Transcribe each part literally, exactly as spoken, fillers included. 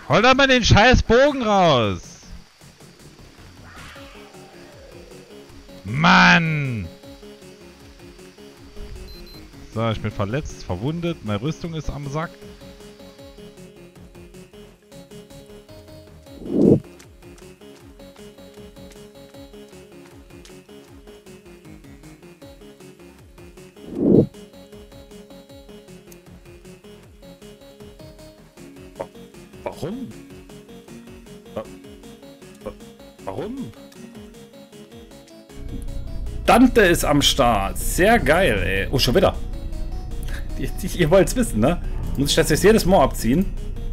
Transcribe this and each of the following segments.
Hol doch mal den scheiß Bogen raus! Mann! So, ich bin verletzt, verwundet, meine Rüstung ist am Sack. Warum? Warum? Dante ist am Start. Sehr geil, ey. Oh, schon wieder. Ihr, ihr wollt es wissen, ne? Muss ich das jetzt jedes Mal abziehen?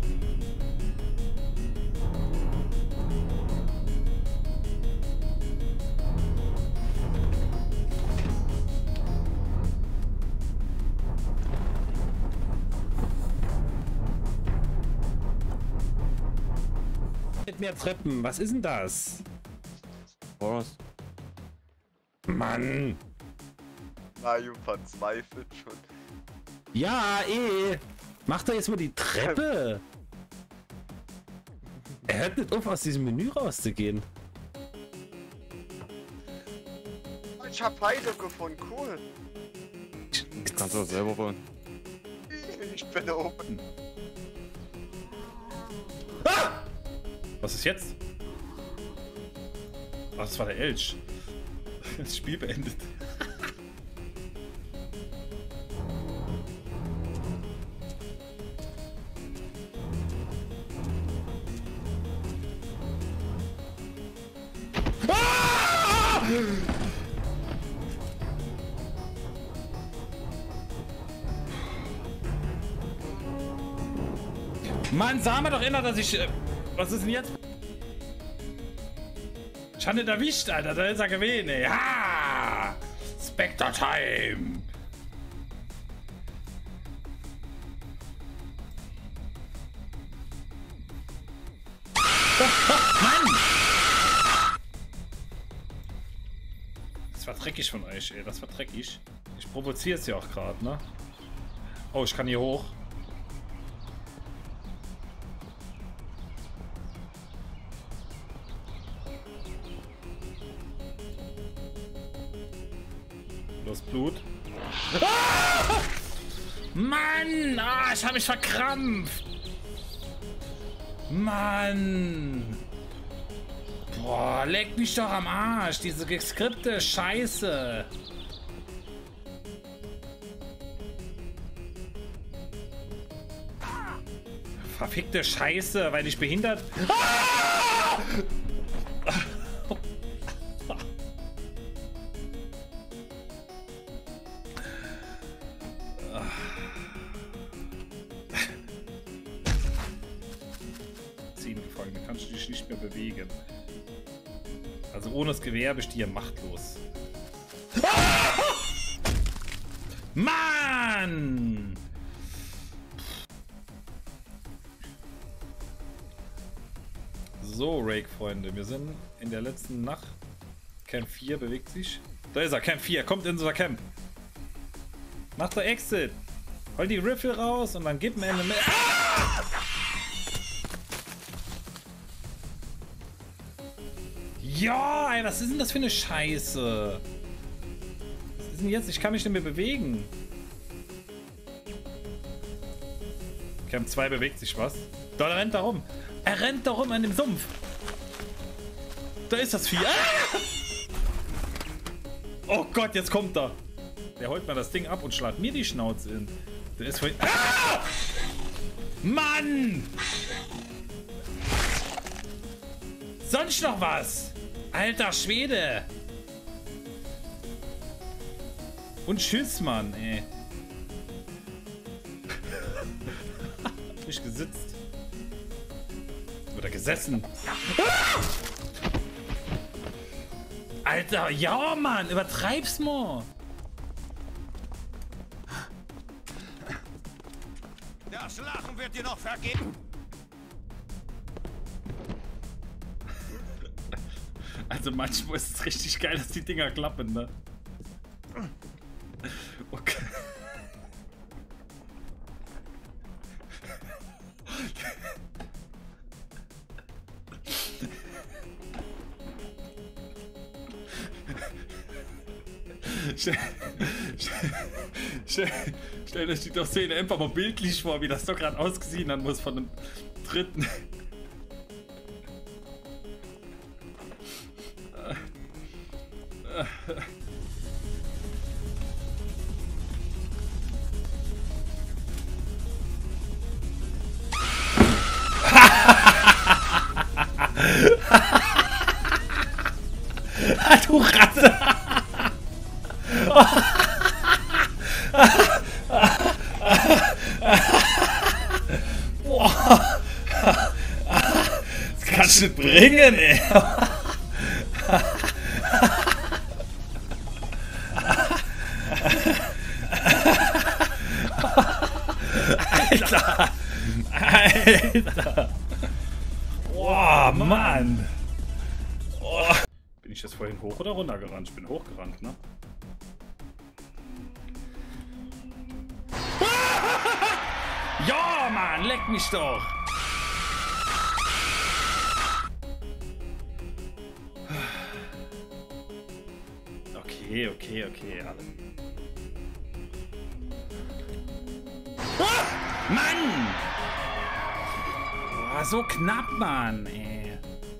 Mit mehr Treppen. Was ist denn das? Was? Mann. Mario verzweifelt schon. Ja, eh. Mach doch jetzt mal die Treppe. Er hört nicht auf, aus diesem Menü rauszugehen. Ich hab Heilung gefunden, cool. Du kannst das selber bauen. Ich bin da oben. Ah! Was ist jetzt? Ach, das war der Elch. Das Spiel beendet. Ah! Mann, sah mir doch immer, dass ich... Äh, was ist denn jetzt? Ich hatte ihn erwischt, Alter. Da ist er gewesen, ey. Ha! Spectre Time! Mann! Das war dreckig von euch, ey. Das war dreckig. Ich provoziere es ja auch gerade, ne? Oh, ich kann hier hoch. Los, Blut. Ah! Mann! Ah, ich habe mich verkrampft! Mann! Boah, leck mich doch am Arsch! Diese geskripte Scheiße! Verfickte Scheiße, weil ich behindert... Ah! Gefangene, kannst du dich nicht mehr bewegen. Also ohne das Gewehr bist du hier machtlos. Ah! Mann! So, Rake-Freunde, wir sind in der letzten Nacht. Camp vier bewegt sich. Da ist er, Camp vier, kommt in unser Camp. Macht der Exit. Hol die Riffel raus und dann gib mir eine... Ah! Ja, ey, was ist denn das für eine Scheiße? Was ist denn jetzt? Ich kann mich nicht mehr bewegen. Camp zwei bewegt sich was. Da rennt er rum. Er rennt da rum an dem Sumpf. Da ist das Vieh. Ah! Oh Gott, jetzt kommt er. Der holt mal das Ding ab und schlägt mir die Schnauze in. Der ist voll... Ah! Mann! Sonst noch was? Alter Schwede! Und tschüss, Mann, ey. Frisch gesitzt. Oder gesessen. Alter, ja, Mann, übertreib's mal. Das Lachen wird dir noch vergeben. Also manchmal ist es richtig geil, dass die Dinger klappen, ne? Okay. Stell, stell, stell euch die doch Szene einfach mal bildlich vor, wie das doch gerade ausgesehen hat muss von einem dritten. Du Ratte! Boah! Das kannst du nicht bringen, ey! Alter! Alter! Boah, Mann! Oh. Bin ich jetzt vorhin hoch oder runter gerannt? Ich bin hochgerannt, ne? Ja, Mann, leck mich doch! Okay, okay, okay, alle. Ah, Mann! Boah, so knapp, Mann, ey.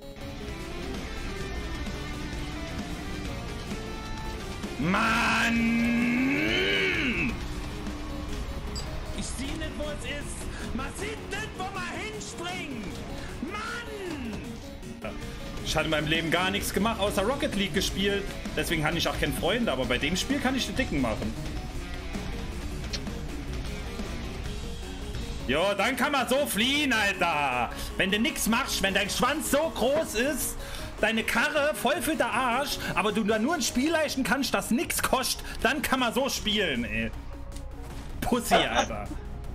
Mann! Ich sehe nicht, wo es ist. Man sieht nicht, wo man hinspringt. Mann! Ich hatte in meinem Leben gar nichts gemacht, außer Rocket League gespielt. Deswegen habe ich auch keine Freunde, aber bei dem Spiel kann ich den Dicken machen. Jo, dann kann man so fliehen, Alter. Wenn du nix machst, wenn dein Schwanz so groß ist, deine Karre voll für der Arsch, aber du dann nur ein Spiel leisten kannst, das nix kostet, dann kann man so spielen, ey. Pussy, Alter.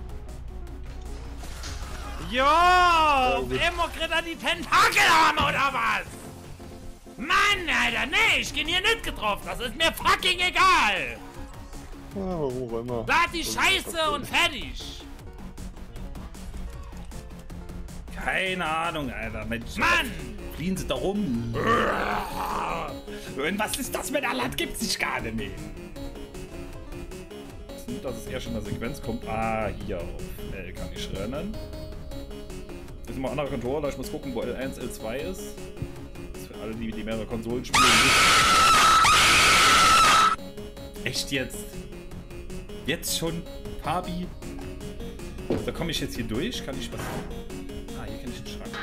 Jo, auf einmal kriegt er die Tentakelarme oder was? Mann, Alter, nee, ich bin hier nicht getroffen, das ist mir fucking egal. warum auch immer. Lad die Scheiße und fertig. Keine Ahnung, Alter. Mensch, Mann! fliehen sie da rum. Und was ist das mit der Land? Gibt's nicht gar nicht mehr. Dass es eher schon in der Sequenz kommt. Ah, hier auf L kann ich rennen. Das ist immer ein anderer Controller. Ich muss gucken, wo L eins, L zwei ist. Das ist für alle, die, die mehrere Konsolen spielen. Echt jetzt? Jetzt schon? Fabi? Da komme ich jetzt hier durch. Kann ich was... Ah, hier kann ich den Schrank.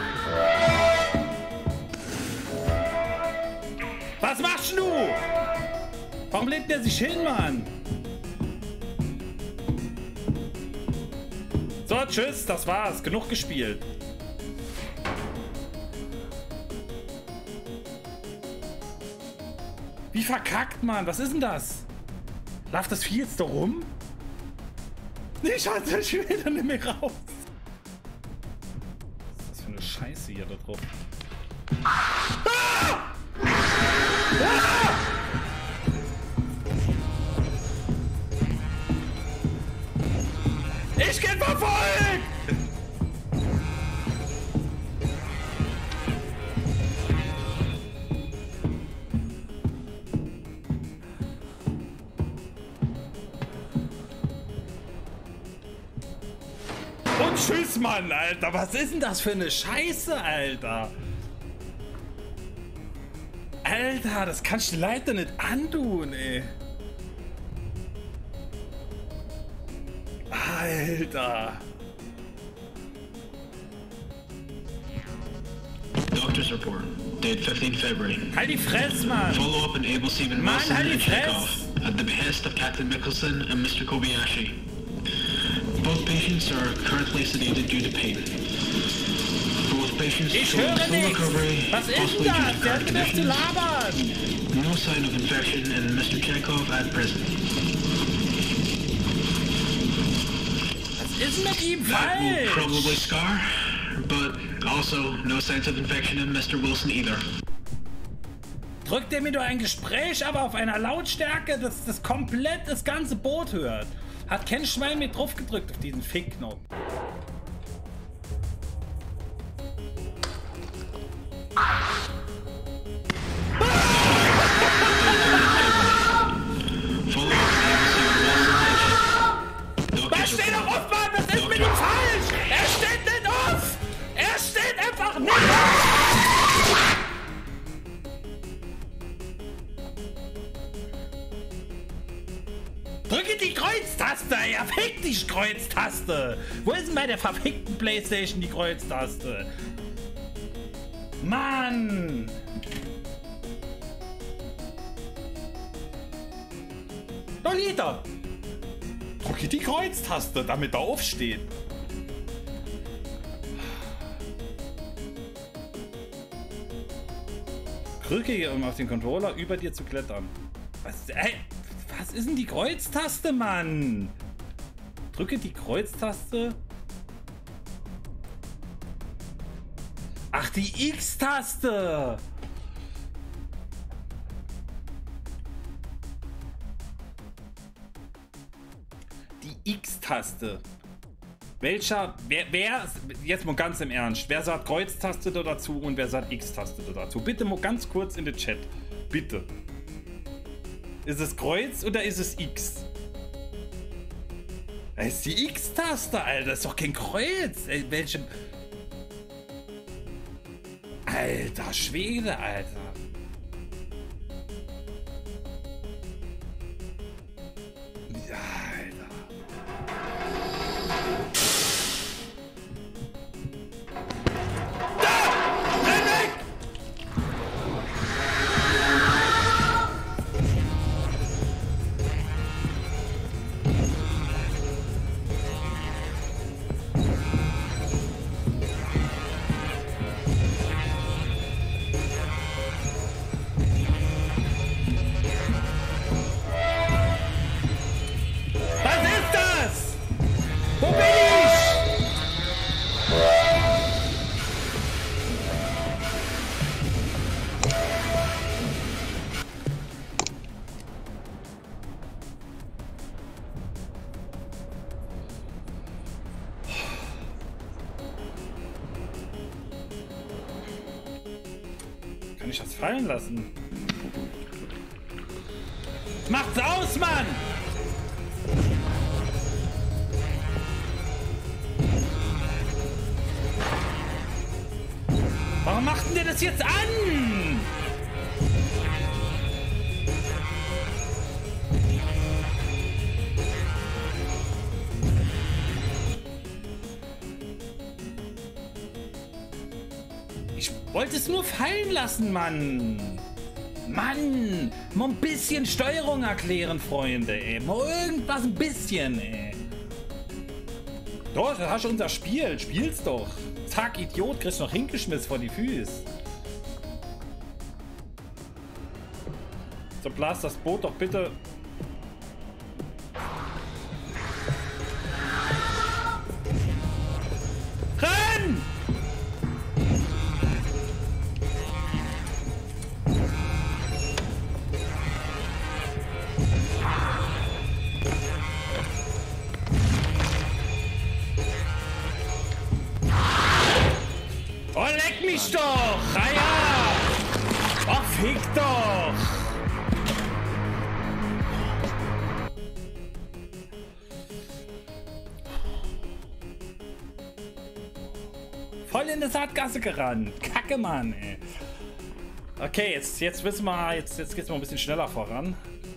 Was machst du? Warum legt der sich hin, Mann? So, tschüss, das war's. Genug gespielt. Wie verkackt, Mann? Was ist denn das? Läuft das Vieh jetzt da rum? Ich halte das wieder nicht mehr raus. Was ist das für eine Scheiße hier da drauf? Ah! Ah! Ich bin verfolgt! Und tschüss, Mann, Alter. Was ist denn das für eine Scheiße, Alter? Alter, das kannst du leider nicht antun, ey. Alter. Doctor's report, date fifteenth February. Halt die Fresse, Mann! Follow-up enabled Stephen Mann, Wilson halt die and Chekhov Fresse! at the behest of Captain Mickelson and Mister Kobayashi. Both patients are currently sedated due to pain. Both patients Ich show höre full nichts! recovery, Was ist possibly denn due das? to Der current hat gedacht zu conditions. labern! No sign of infection in Mister Chekhov at present. Was ist denn mit ihm That will probably falsch? scar, but also no signs of infection in Mister Wilson either. Drückt er mir doch ein Gespräch, aber auf einer Lautstärke, dass das komplett das ganze Boot hört. Hat kein Schwein mit drauf gedrückt auf diesen Fickknopf. Kreuztaste, ja, fick dich, Kreuztaste! Wo ist denn bei der verfickten Playstation die Kreuztaste? Mann! Lolita! Drücke die Kreuztaste, damit er aufsteht. Drücke, um auf den Controller über dir zu klettern. Was, ey, was ist denn die Kreuztaste, Mann? Drücke die Kreuztaste. Ach, die X-Taste. Die X-Taste. Welcher, wer, wer, jetzt mal ganz im Ernst, wer sagt Kreuztaste da dazu und wer sagt X-Taste da dazu? Bitte mal ganz kurz in den Chat. Bitte. Ist es Kreuz oder ist es X? Das ist die X-Taste, Alter. Das ist doch kein Kreuz. Ey, welche... Alter Schwede, Alter. Ja, Alter. Da! Renn weg! Kann ich das fallen lassen? Macht's aus, Mann! Warum macht denn der das jetzt an? Ich wollte es nur fallen lassen, Mann. Mann, mal ein bisschen Steuerung erklären, Freunde, ey. Mal irgendwas ein bisschen, ey. Doch, das hast du unser Spiel. Spiel's doch. Zack, Idiot, kriegst noch hingeschmissen vor die Füße. So, blas das Boot doch bitte. Renn! Oh, leck mich doch! Ah ja! Oh, fick doch! Voll in der Saatgasse gerannt. Kacke, Mann, ey. Okay, jetzt, jetzt wissen wir, jetzt, jetzt geht's mal ein bisschen schneller voran.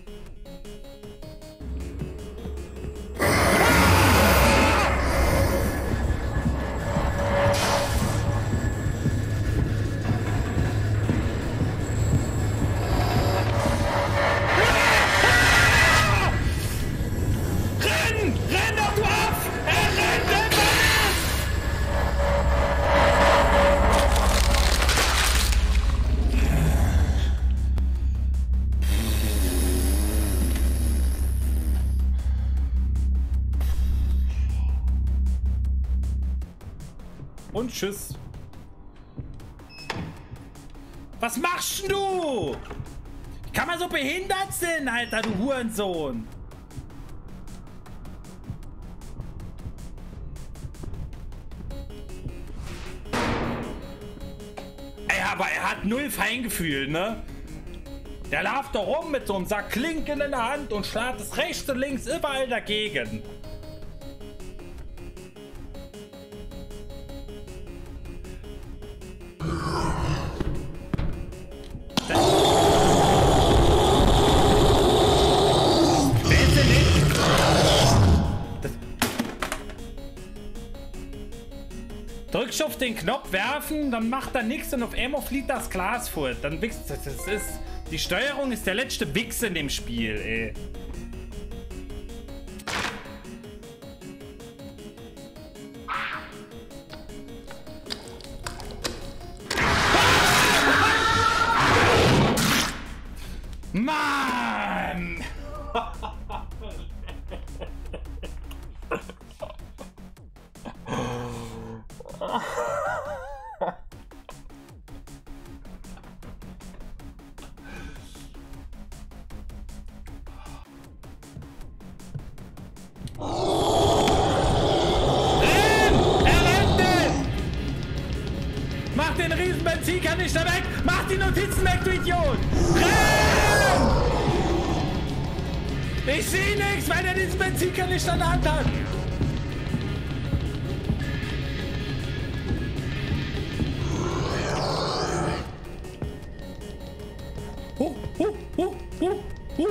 Und tschüss. Was machst denn du? Kann man so behindert sein, Alter, du Hurensohn? Ey, aber er hat null Feingefühl, ne? Der läuft da rum mit so einem Sack Klinken in der Hand und schlägt es rechts und links überall dagegen. Wer ist denn drückst auf den Knopf werfen, dann macht er nichts und auf einmal fliegt das Glas fort. Dann wichst das. Das ist. Die Steuerung ist der letzte Wichs in dem Spiel, ey. Mann! Mach den riesen Benzinkanister weg! Mach die Notizen weg, du Idiot! Renn! Ich seh nichts, weil er diesen Benzinkanister in der Hand hat! Huh, huh, huh, huh, huh.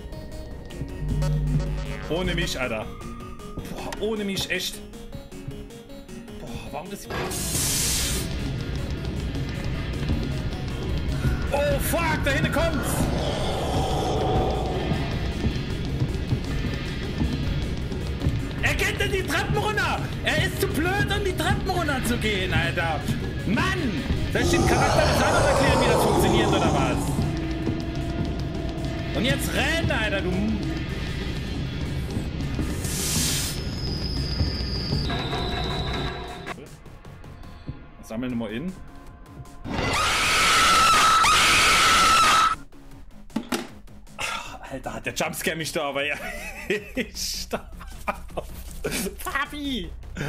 Ohne mich, Alter. Boah, ohne mich, echt. Boah, warum das... Oh fuck, da hinten kommt's! Er geht denn die Treppen runter! Er ist zu blöd, um die Treppen runter zu gehen, Alter! Mann! Soll ich den Charakter des anderen erklären, wie das funktioniert, oder was? Und jetzt renn, Alter, du... Sammeln wir mal in. Alter, hat der Jumpscare mich da, aber ja. Stopp. Papi!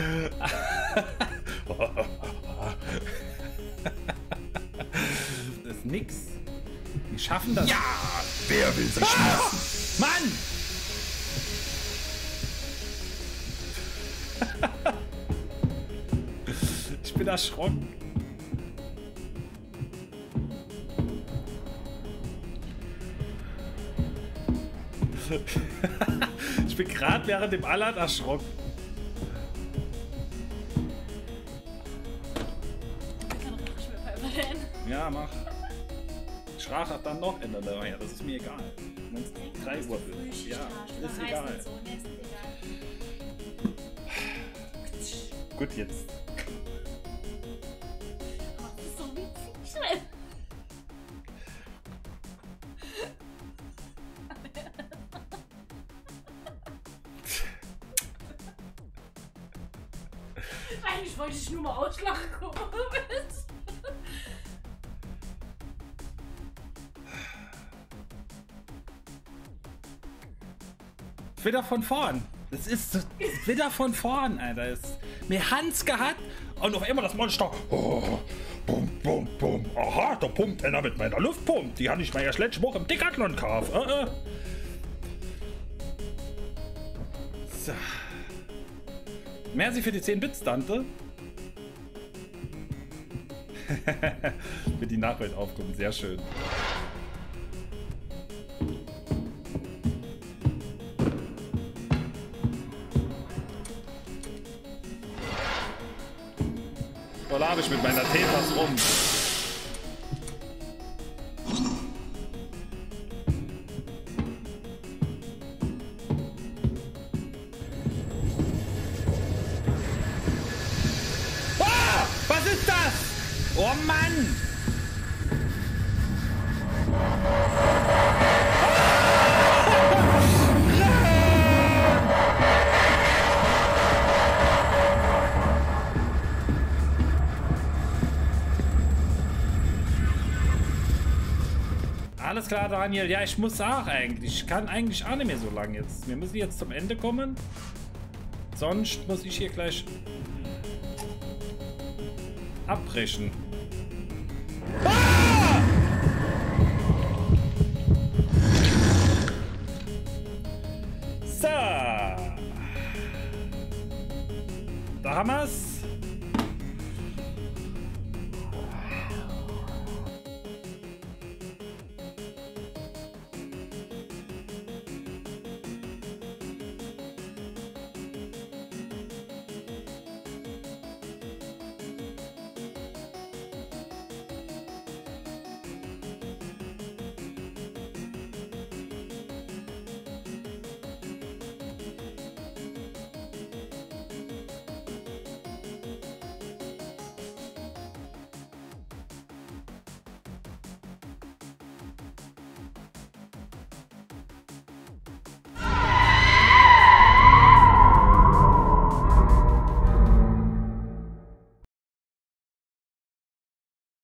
Das ist nix. Wir schaffen das. Ja! Wer will sich schmerzen? Mann! Ich bin erschrocken. Ich bin gerade während dem Allard erschrocken. Ja, mach. Ich rach dann noch in der ja, das ist mir egal. Wenn es drei Uhr wird. Ja, ist egal. Gut, jetzt. Eigentlich wollte ich nur mal auslachen gucken. Wieder von vorn. Das ist wieder von vorn, Alter. Das ist mir Hans gehabt und auf einmal das Monster. Oh, bum, bum, bum. Aha, da pumpt einer mit meiner Luftpumpe. Die hatte ich mir erst letzte Woche im Decathlon gekauft. Äh, äh. So. Merci für die zehn Bits, Dante. Für die Nachwelt aufkommen, sehr schön. So labe ich mit meiner Tetras rum. Oh Mann! Alles klar, Daniel. Ja, ich muss auch eigentlich. Ich kann eigentlich auch nicht mehr so lange jetzt. Wir müssen jetzt zum Ende kommen. Sonst muss ich hier gleich abbrechen. Ah! So. Da haben wir's.